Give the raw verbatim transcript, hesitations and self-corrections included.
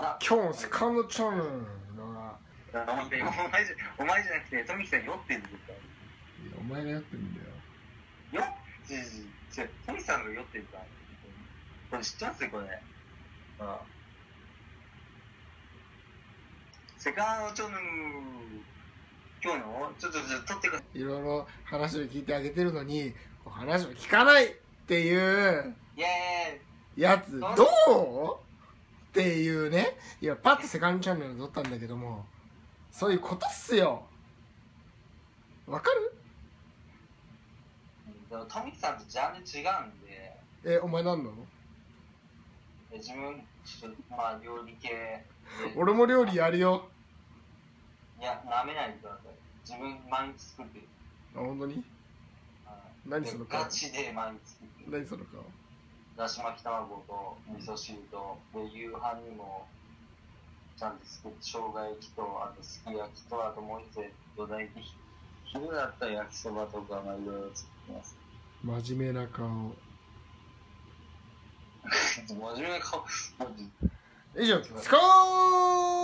あ、 今日のセカンドチャンネルだお前じゃお前じゃなくて富木さん酔ってる絶対。 お前がやってるんだよ。 酔ってるじゃ富木さんが酔ってるから。これ知ってますよこれ。ああ、セカンドチャンネル今日のちょっとちょっと撮ってください。 いろいろ話を聞いてあげてるのに話を聞かないっていうイエーイ。 やつどうっていうね。いやパッとセカンドチャンネル撮ったんだけども、そういうことっすよ。わかる？ でも富木さんとジャンル違うんで。 え、お前何なの？ え、自分ちょっとまあ料理系で。 俺も料理やるよ。 いや、なめないでください。自分毎日作ってる。 あ、本当に？何その顔？ ガチで毎日作ってる。 何その顔？ だし巻き卵と味噌汁と、で夕飯にもちゃんと作って生姜焼きと、あとすき焼きと、あともう一つ土台で昼だったら焼きそばとか、まあいろいろ作ってます。 真面目な顔。 真面目な顔。 以上、スコー